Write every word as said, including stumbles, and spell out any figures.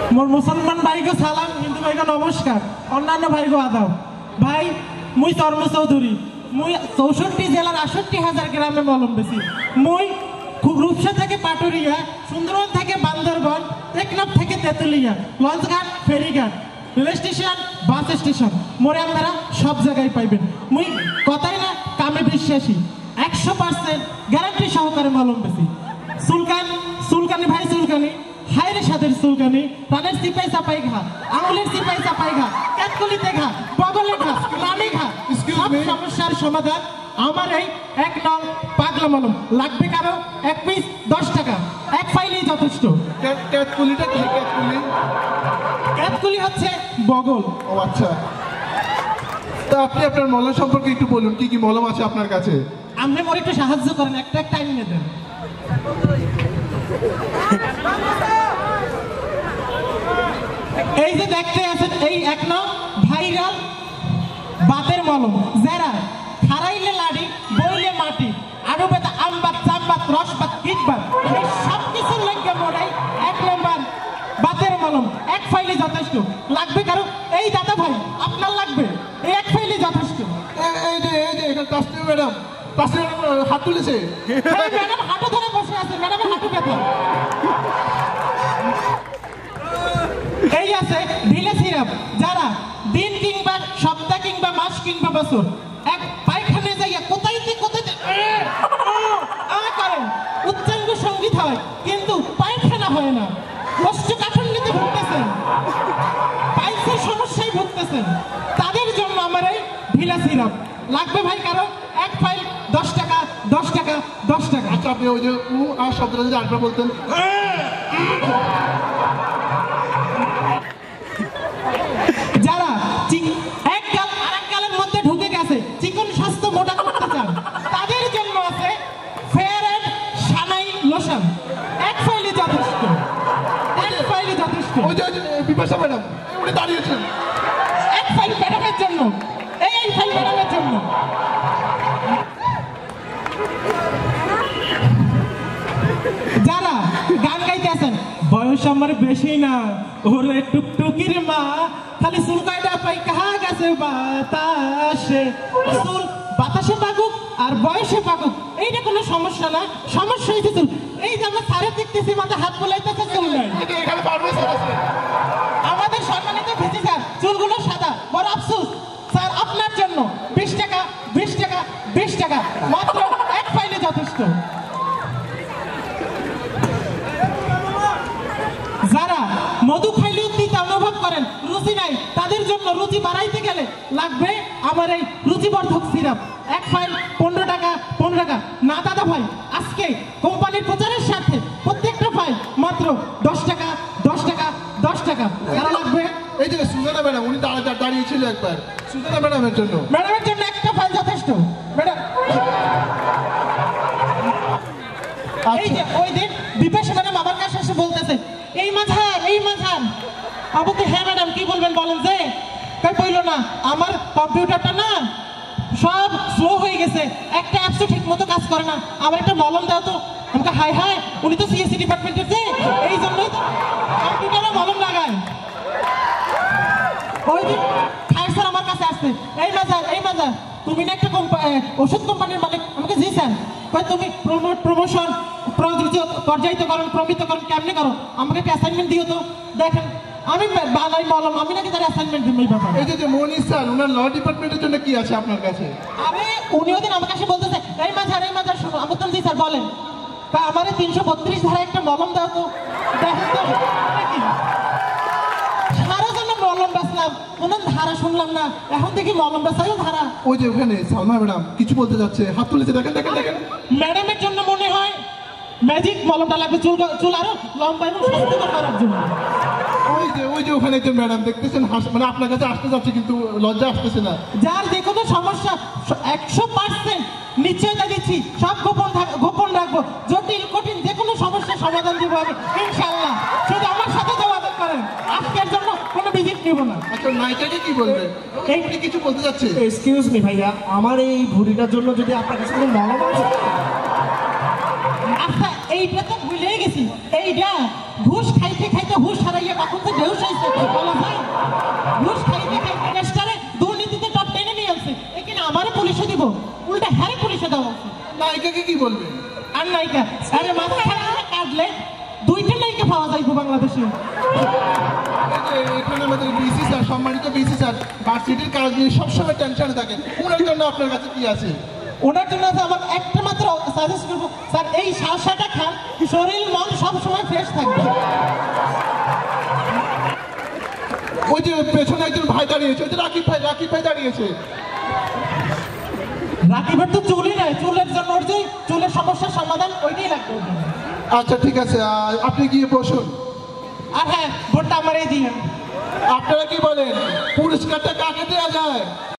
মোর মুসলমান ভাইকে সালাম, হিন্দু ভাইকে নমস্কার, অন্যান্য ভাইকে আদাব। ভাই মুই চর্ম চৌধুরী, মুই চৌষট্টি জেলার আষট্টি হাজার গ্রামে মলম বেশি। মুই রূপসা থেকে পাটুরিয়া, সুন্দরবন থেকে বান্দরবন, টেকনাফ থেকে তেঁতুলিয়া, লঞ্চঘাট, ফেরিঘাট, রেল স্টেশন, বাস স্টেশন, মোরে আপনারা সব জায়গায় পাইবেন। মুই কথাই না কামে বিশ্বাসী, একশো পার্সেন্ট গ্যারান্টি সহকারে মলম বেশি। সুলকান সুলকানি ভাই সুলকানি, হাইরে সাদের সুলকানি, প্রাণের সিপাই চাপাই ঘা, আঙুলের সিপাই চাপাই ঘা, কাতকুলিতে ঘা, বগলে ঘা, নামে ঘা, সব সমস্যার সমাধান আমার এই এক নং পাগলা মলম। লাগবে কারো এক পিস দশ টাকা, এক ফাইলেই যথেষ্ট। ক্যাতকুলিটা কি? ক্যাতকুলি ক্যাতকুলি হচ্ছে বগল। ও আচ্ছা, তা আপনি আপনার মলম সম্পর্কে একটু বলুন, কি কি মলম আছে আপনার কাছে? আপনি মোর একটু সাহায্য করেন, একটা একটা এনে দেন। এই যে দেখতে আছেন, এই এক নং ভাইরাল বাতের মলম, যারা খারাইলে লাড়ি, বইলে মাটি, আরো বেতা আমবাত, চামবাত, রসবাত, কিটবাত, এই সব কিছুর লাগে মোড়াই এক নম্বর বাতের মলম। এক ফাইলে যথেষ্ট। লাগবে কারো? এই দাদা ভাই আপনার লাগবে, এই এক ফাইলে যথেষ্ট। এই যে এই যে এখানে তাসনিম ম্যাডাম, তাসনিম ম্যাডাম হাত তুলেছে। ম্যাডাম হাঁটু ধরে বসে আছে, ম্যাডামের হাঁটু ব্যথা। এই আছে ঢিলে সিরাপ, যারা দিন কিংবা সপ্তাহ কিংবা মাস কিংবা বছর এক পায়খানে যাইয়া কোথায় কোথায় করেন, উচ্চাঙ্গ সঙ্গীত হয় কিন্তু পায়খানা হয় না, কোষ্ঠকাঠিন্যতে ভুগতেছেন, পাইলসের সমস্যায় ভুগতেছেন, তাদের জন্য আমার এই ঢিলা সিরাপ লাগবে ভাই কারো? এক ফাইল দশ টাকা, দশ টাকা, দশ টাকা। আচ্ছা, আপনি ওই যে উ আর শব্দটা যদি আরেকবার বলতেন। যারা এক গাল আর এক গালের মধ্যে ঢুকে গেছে, চিকন স্বাস্থ্য মোটা করতে চান, তাদের জন্য আছে ফেয়ার এন্ড সানাই লোশন। এক ফাইলে যথেষ্ট, এক ফাইলে যথেষ্ট। ওই যে বিপাশা ম্যাডাম উনি দাঁড়িয়েছেন, এক ফাইল ম্যাডামের জন্য, এই ফাইল ম্যাডামের জন্য। যারা গান গাইতেছেন, বয়স আমার বেশি না, ওরে টুকটুকির মা, খালি চুল কয়টা পাই কাহা গেছে বাতাসে, চুল বাতাসে পাকুক আর বয়সে পাকুক, এইটা কোনো সমস্যা না। সমস্যা হয়েছে চুল। এই যে আমরা সারে দেখতেছি মাথায় হাত বোলাইতেছে, চুল নাই। এখানে ফার্মেসি আছে, আমাদের সম্মানিত ভিসি স্যার, চুলগুলো সাদা, বড় আফসোস স্যার আপনার জন্য বিশ টাকা, বিশ টাকা, বিশ টাকা, মাত্র এক ফাইলে যথেষ্ট। যারা মধু খাইলেও তিতা অনুভব করেন, রুচি নাই, তাদের জন্য রুচি বাড়াইতে গেলে লাগবে আমার এই রুচিবর্ধক সিরাপ। এক ফাইল পনেরো টাকা, পনেরো টাকা। না দাদা ভাই, আজকে কোম্পানির প্রচারের সাথে প্রত্যেকটা ফাইল মাত্র দশ টাকা, দশ টাকা, দশ টাকা। কারা লাগবে? এই যে সুজানা ম্যাডাম, উনি দাঁড়িয়ে দাঁড়িয়েছিল একবার, সুজানা ম্যাডামের জন্য। ম্যাডামের জন্য একটা ফাইল যথেষ্ট। ম্যাডাম এই যে ওই দিন বিপাশা ম্যাডাম আমার কাছে এসে বলতেছে, এই মাঝার, এই মাঝার। আমাকে হ্যাঁ ম্যাডাম কি বলবেন বলেন। যে তাই বললো না, আমার কম্পিউটারটা না সব স্লো হয়ে গেছে, একটা অ্যাপসও ঠিক মতো কাজ করে না, আমার একটা মলম দাও তো। আমাকে হাই হাই, উনি তো সিএসসি ডিপার্টমেন্টের, যে এই জন্যই তো কম্পিউটারে মলম লাগায়। ওই দিন খায়ের স্যার আমার কাছে আসছে, এই মাঝার, এই মাঝার, তুমি না একটা ওষুধ কোম্পানির মালিক? আমাকে জি স্যার। তুমি প্রমোট প্রমোশন পর্যায়িতকরণ প্রমিতকরণ কেমনে করো, আমাকে একটা অ্যাসাইনমেন্ট দিও তো। দেখেন আমি বানাই মলম, আমি নাকি তার অ্যাসাইনমেন্ট দিব এই ব্যাপারে। এই যে মনিশ স্যার, ওনার ল ডিপার্টমেন্টের জন্য কি আছে আপনার কাছে? আমি উনিও দিন আমার কাছে বলতেছে, এই মাঝার, এই মাঝার শোনো। আমি বললাম জি স্যার বলেন। তা আমার তিনশো বত্রিশ ধারা একটা মলম দাও তো। দেখেন তো নাকি সারা জন্য মলম বেচলাম, কোনো ধারা শুনলাম না, এখন দেখি মলম বেচাইও ধারা। ওই যে ওখানে সালমা ম্যাডাম কিছু বলতে যাচ্ছে, হাত তুলেছে, দেখেন দেখেন দেখেন। ম্যাডামের জন্য মনে হয় ম্যাজিক মলমটা লাগবে, চুল চুল আরো লম্বা এবং স্বাস্থ্যকর করার জন্য। ওই যে ওই যে ওখানে একজন ম্যাডাম দেখতেছেন, মানে আপনার কাছে আসতে যাচ্ছে কিন্তু লজ্জা আসতেছে না। যার যে কোনো সমস্যা একশো পার্সেন্ট নিশ্চয়তা দিচ্ছি, সব গোপন গোপন রাখবো, জটিল কঠিন যে কোনো সমস্যার সমাধান দেবো আমি ইনশাল্লাহ। শুধু আমার সাথে যোগাযোগ করেন, আজকের জন্য কোনো ভিজিট নেব না। আচ্ছা নাইটাকে কি বলবেন? এইটা কিছু বলতে যাচ্ছে। এক্সকিউজ মি ভাইয়া, আমার এই ভুঁড়িটার জন্য যদি আপনার কাছে কোনো মলম আছে? আচ্ছা এইটা তো ভুলেই গেছি, এইটা ঘুষ খাইতে খাইতে হুশ হারাইয়া কখন থেকে নায়িকাকে কি বলবেন? আর নায়িকা আরে মাঝখানে কাটলে দুইটা নায়িকা পাওয়া যাইবো বাংলাদেশে। এই যে এখানে আমাদের বিসি স্যার, সম্মানিত বিসি স্যার ভার্সিটির কাজ নিয়ে সবসময় টেনশনে থাকেন, ওনার জন্য আপনার কাছে কি আছে? ওনার জন্য আছে আমার একটা মাত্র সাজেস্ট করবো, স্যার এই শাঁসাটা খান, শরীর মন সবসময় ফ্রেশ থাকবে। ওই যে পেছনে একজন ভাই দাঁড়িয়েছে, ওই যে রাকিব ভাই, রাকিব ভাই দাঁড়িয়েছে। রাকিবের তো চুলই নাই, চুলের জন্য ওর যে চুলের সমস্যার সমাধান ওইটাই লাগবে ওর জন্য। আচ্ছা ঠিক আছে, আহ, আপনি গিয়ে বসুন। আর হ্যাঁ, ভোটটা আমারই দিন। আপনারা কি বলেন, পুরস্কারটা কাকে দেওয়া যায়?